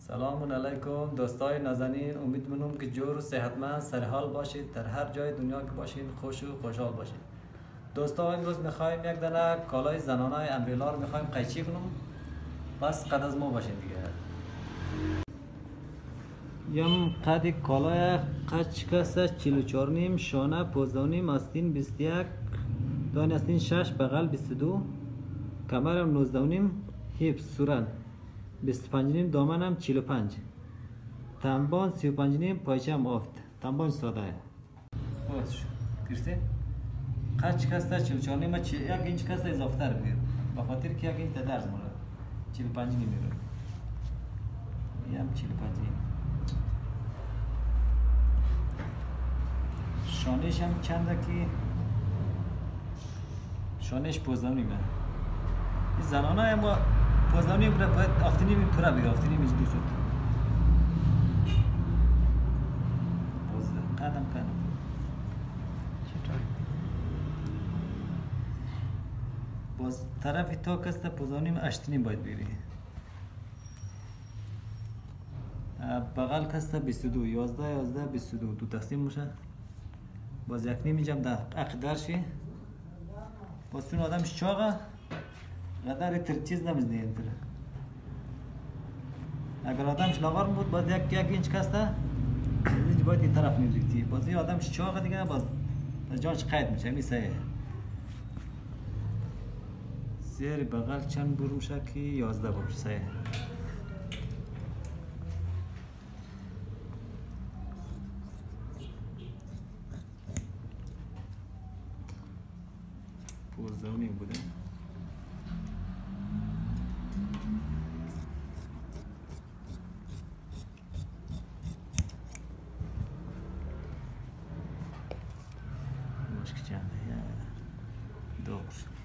سلام علیکم دوستای نازنین، امید منم که جور و صحتمند سر حال باشید، در هر جای دنیا که باشید خوش و خوشحال باشید. دوستا امروز میخوایم یک دانه کالای زنانه امبریلا رو میخوایم قیچی کنیم، پس قد از ما باشید دیگه. یم قد کالای قچ کسه 44 نیم، شانه 15 نیم، آستین 21، دان آستین 6، بغل 22، کمرم 19 نیم، حفظ سورن 25 نیم، دامنم 45، تنبان 35 نیم، پایچم آفت، تنبان ساده. باش گرفته؟ قچ کسته 44 نیم، یک اینچ کسته اضافه تر بگیر، به خاطر که یک اینچ درز مونه 45 نیم میره، یم 45 نیم. شانش هم چنده که شانش 15 نیمه. این زنانه هم با 15 نیم باید آفتینی پره بگیر، آفتینی میشه 200. قدم باز طرف تا کسته 15 نیم 8 نیم باید بگیری. بغل کسته 22 11 22 دو تقسیم میشه. باز یک نیم اینجا در اقدر شی. باز چون آدمش چاقه قدر تر چیز نمیزنه اینطور. اگر آدمش لاغر بود باز یک اینچ کسته اینجا باید این طرف میریختی. باز این آدمش چاقه دیگه باز جانش قید میشه میسه. زیر بغل چند برو میشه که 11 برو سه. پوزدونی بوده. مشکل چنده یا دور.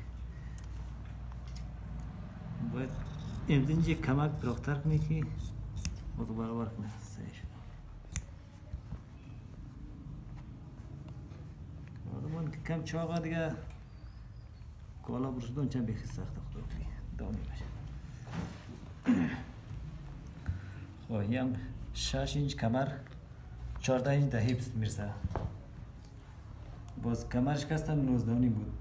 باید امروزی کمک دکتر کنی که خود برابر کنه سهش. آدمان که کم چاقه دیگه کالا برشدون چند بیخی سخت خدا کنی دانی باشه. خواهی هم 6 اینچ کمر 14 اینچ ده حفظ میرسه. باز کمرش کستن 19 نیم بود.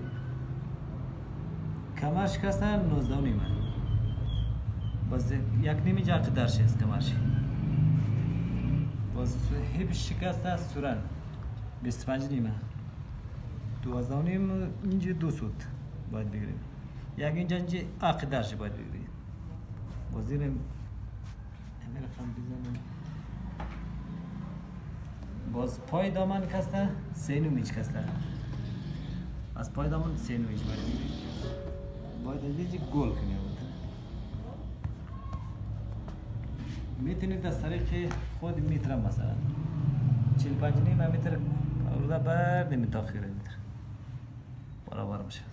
کمرش کستن 19 نیمه. باز یک نیم اینجا قدرش است کمرش. باز حفظ شکسته سورن 25 نیمه. 12 نیم اینجا 200 باید بگیریم. یک اینجا قدرش باید بگیریم. باز اینم همه رقم بزنم. باز پای دامن کسته 3 نیم اینچ کسته. از پای دامن 3 نیم اینچ باید بگیریم. باید از اینجا گل کنیم. میتونید از طریق خود میترم مثلا 45 نیم میتر ارودا برد میتاخیره میتر برابر میشه.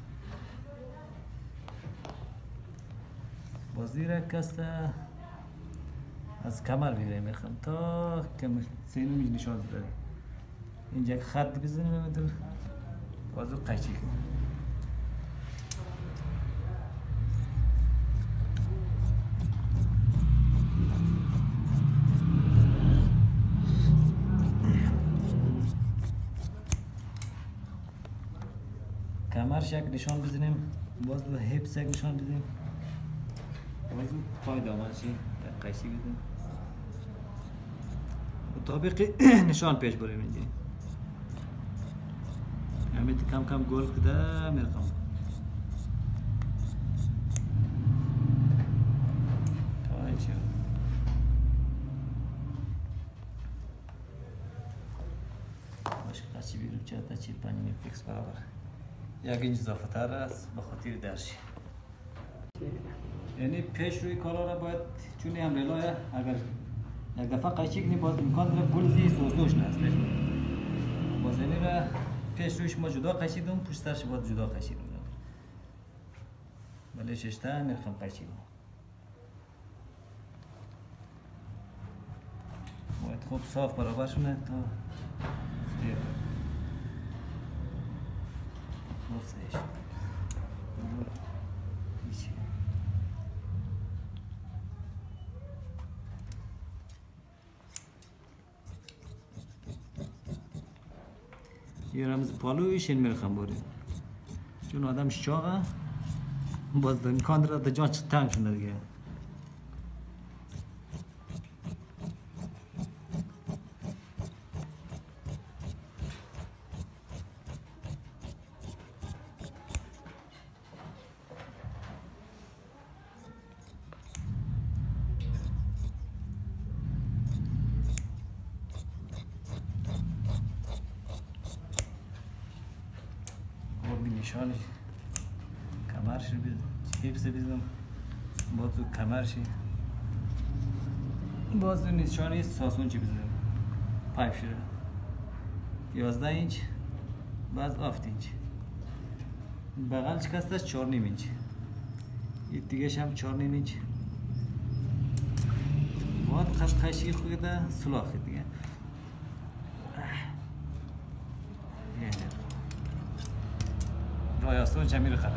بازی کسته از کمر بگیریم میخوام تا که سینو نشان بده. اینجا یک خط بزنیم میتر بازو قیچی کنیم. کمرش یک نشان بزنیم، باز حفظ یک نشان بزنیم، باز پای دامنش یک قیچی بزنیم. مطابق نشان پیش بریم اینجا. همین کم کم گل کده میرقم. باشه قیچی بیرم چه تا 45 نیم فیکس برابر. یک اینچ اضافه تر است به خاطر درشی. یعنی پیش روی کالا را باید چون امبریلا اگر یک دفعه قیچی کنی باز امکان داره بلزی سوزدوش نست. باز یعنی را پیش رویش ما جدا قیچی دیم، پشت سرش باید جدا قیچی دیم. ولی ششته میخوام قیچی دیم. باید خوب صاف برابر شونه تا نفسش. رمز پالویش این میرخم بوری چون آدمش چاقه باز امکان داره در جان تنگ شده دیگه. نشانش کمرش رو حفظ بزنم بازو کمرشی بازو نشانه ساسونچی بزنم پایپ شده 11 اینچ باز 7 اینچ بغلش کستش 4 نیم اینچ این دیگهش هم 4 نیم اینچ باید خط خشی خوده سلاخی دیگه رایاستون جمعی رو خدا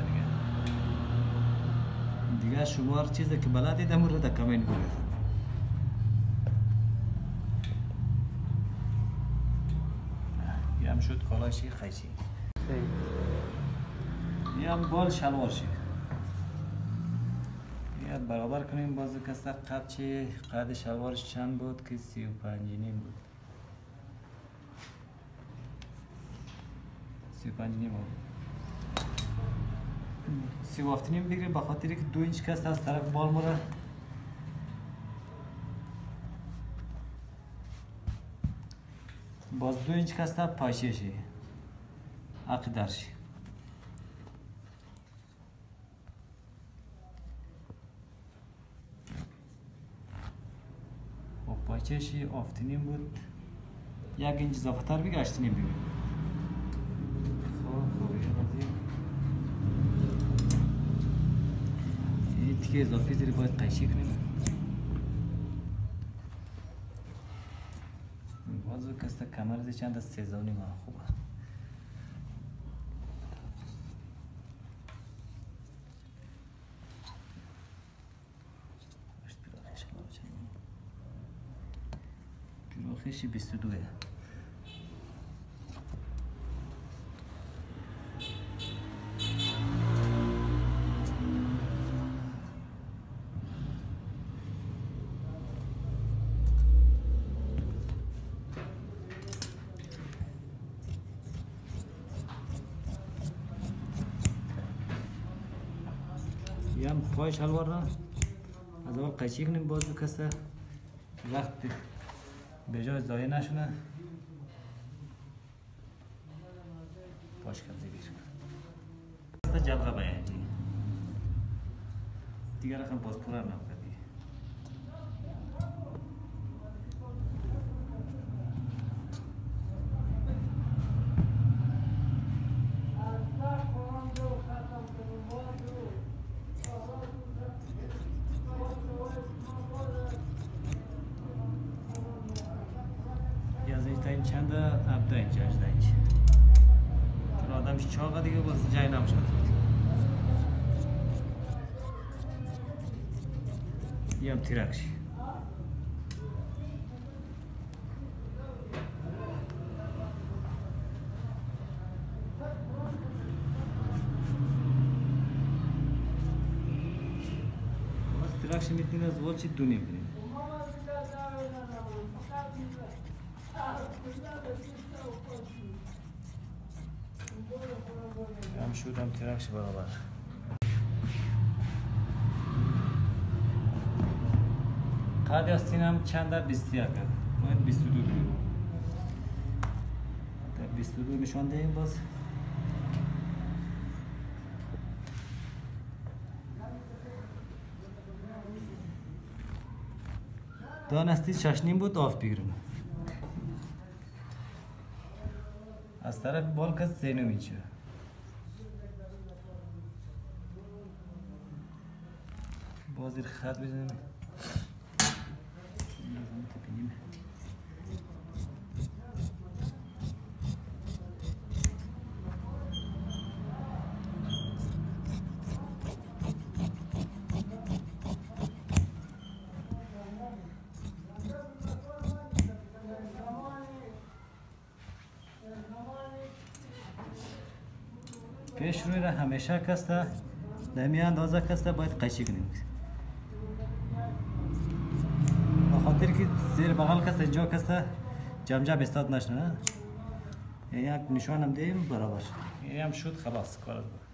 دیگه شمار چیزی که بلدی دمون رو در کمین گوید یه هم شد کالاشی خیشی یه هم بال شلوارشی یه برابر کنیم بازو کسته قد چی قد شلوارش چند بود که 35 نیم بود 35 نیم بود 37 نیم بگیریم به خاطری که 2 اینچ کست از طرف بال مره باز 2 اینچ کست پایشه شی عقی درشی و پایشه شی 7 نیم بود 1 اینچ اضافه تر بگیر 8 نیم بگیریم تیکه اضافی زیر باید قیشی کنیم بازو کسته کمر زی چند از 13 نیم خوبه پیراخشی 22 هم پای شلوار را از اول قیچی کنیم بازو کسته وقت به جای ضایع نشونه پاش کم زیبیر کسته جلغه بیانجی دیگر رقم باز پولر نمکردی این چند 17 اینچ 18 اینچ چون آدمش چاقه دیگه باز جای نمیشه یه هم تیرکش باز تیرکش میتونی از ولچی دونی کنیم هم شدم ترکش برابر قد آستینم چند در 21 باید 22 داریم در 22 نشان دهیم باز دانستی 6 نیم بود آف بگیرم از طرف بال کس 3 نیم اینچه باز زیر خط بزنیم پیش روی را همیشه کسته در می اندازه کسته باید قیچی کنیم بخاطر که زیر بغل کسته اینجا کسته جمجه بستاد نشنه یک نشانم دیم برابر این هم شد خلاص کار